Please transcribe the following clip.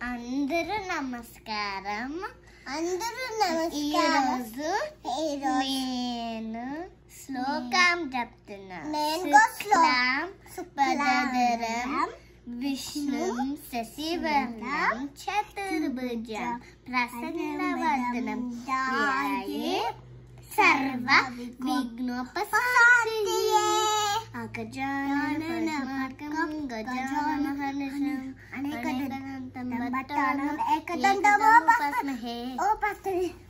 అందరూ నమస్కారం. ఈరోజు నేను శ్లోకం చెప్తున్నాను. శుక్లాం విష్ణుం శశివర్ణం చతుర్భుజం ప్రసన్నవదనం ధ్యాయే సర్వ విఘ్నోపశాంతయే. అగజాననం గజానహర్నిశం అనేకదంతం భక్తానాం ఏకదంతముపాస్మహే.